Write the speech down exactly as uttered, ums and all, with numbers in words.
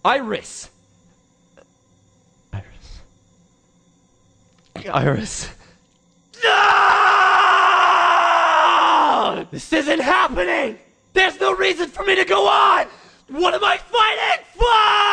Iris! Iris. Iris. No! This isn't happening! There's no reason for me to go on! What am I fighting for?